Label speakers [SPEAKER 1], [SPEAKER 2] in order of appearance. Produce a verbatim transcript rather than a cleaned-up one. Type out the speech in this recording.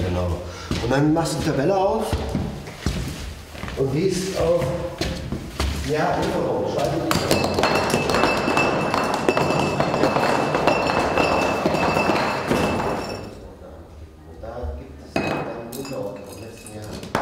[SPEAKER 1] genau. Und dann machst du die Tabelle auf und gehst auf, ja, Lieferung, schalte Lieferung. Und da gibt es dann Unterordnung im letzten Jahr.